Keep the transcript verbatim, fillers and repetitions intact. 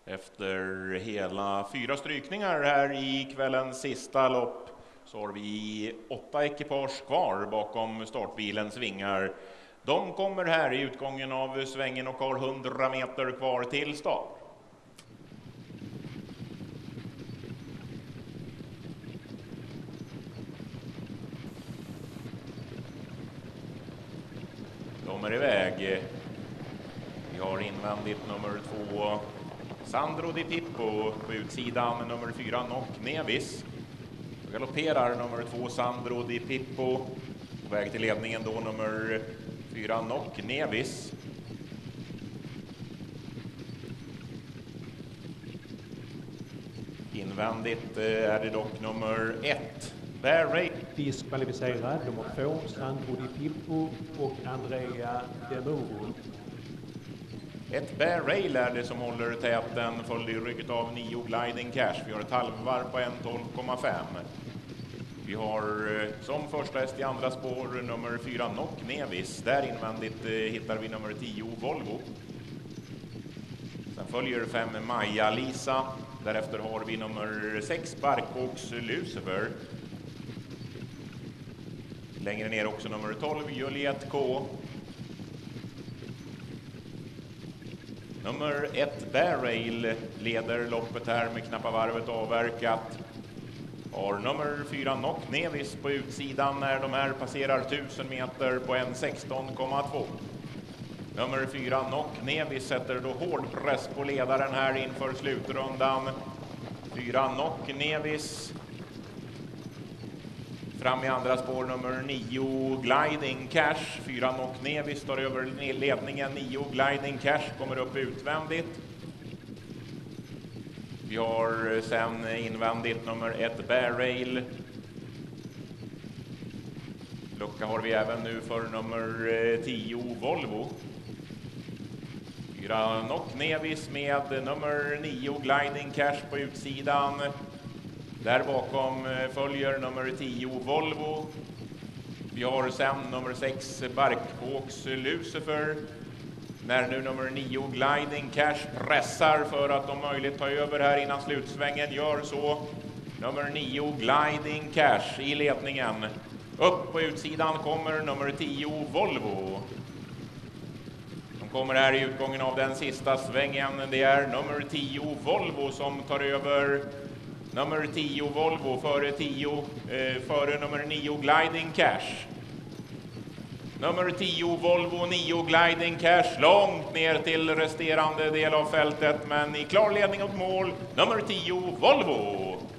Efter hela fyra strykningar här i kvällens sista lopp så har vi åtta ekipage kvar bakom startbilens vingar. De kommer här i utgången av svängen och har hundra meter kvar till start. De är iväg. Vi har invändigt nummer två Sandro Di Pippo, på utsidan nummer fyra Nock Nevis. Galopperar nummer två Sandro Di Pippo, på väg till ledningen då nummer fyra Nock Nevis. Invändigt är det dock nummer ett Bear Rail. Diskvalificerad nummer två Sandro Di Pippo och Andrea Demuro. Ett Bear Rail är det som håller täten, följer i rygget av nio Gliding Cash. Vi har ett halvvarv på en tolv komma fem. Vi har som första häst i andra spår nummer fyra Nock Nevis. Där invändigt hittar vi nummer tio Volvo. Sen följer fem Maja Lisa. Därefter har vi nummer sex Barkåks Lucifer. Längre ner också nummer tolv Juliette K. Nummer ett Bear Rail leder loppet här med knappa varvet avverkat. Har nummer fyra Nock Nevis på utsidan när de här passerar tusen meter på en sexton komma två. Nummer fyra Nock Nevis sätter då hård press på ledaren här inför slutrundan. fyra Nock Nevis. Fram i andra spår nummer nio Gliding Cash. fyra Nock Nevis tar över ledningen. nio Gliding Cash kommer upp utvändigt. Vi har sen invändigt nummer ett Bear Rail. Lucka har vi även nu för nummer tio Volvo. fyra Nock Nevis med nummer nio Gliding Cash på utsidan. Där bakom följer nummer tio Volvo. Vi har sen nummer sex Barkåks Lucifer. När nu nummer nio Gliding Cash pressar för att om möjligt ta över här innan slutsvängen, gör så. Nummer nio Gliding Cash i ledningen. Upp på utsidan kommer nummer tio Volvo. De kommer här i utgången av den sista svängen. Det är nummer tio Volvo som tar över. Nummer tio Volvo före tio, eh, före nummer nio Gliding Cash. Nummer tio Volvo, nio Gliding Cash långt ner till resterande del av fältet, men i klar ledning åt mål nummer tio Volvo.